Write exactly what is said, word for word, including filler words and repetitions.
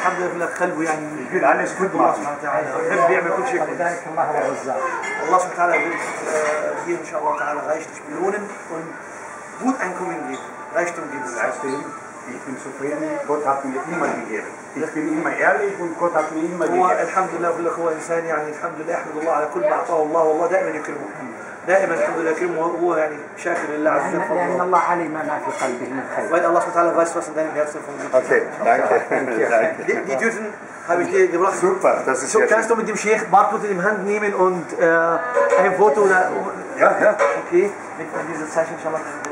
الحمد لله في قلبه يعني Ich will alles gut الله machen. سبحانه وتعالى يحب يعمل كل شيء كويس. ولذلك الله هو الرزاق. Allah subhanahu wa ta'ala will äh, hier inshallah ta'ala reichlich belohnen und gut Einkommen geben, Reichtum geben. Weißt du, ich bin zufrieden, Gott hat mir immer gegeben. Ich bin immer ehrlich und Gott hat mir immer هو gegeben. الحمد لله بقول لك هو انسان يعني الحمد لله يحمد الله على كل ما اعطاه الله والله دائما يكرمه دائما الحمد لله يكرمه وهو يعني شاكر لله عز وجل. لأن الله علم ما في قلبه من خير. Weil Allah subhanahu wa ta'ala weiß was in deinem Herzen von Gott. Okay, danke. danke. Die, die Tüten habe ich dir gebracht. Super, das ist So, sehr kannst du mit dem Sheikh Bartut in die Hand nehmen und äh, ein Foto oder Ja, ja. okay mit, mit dieser Zeichen inshallah.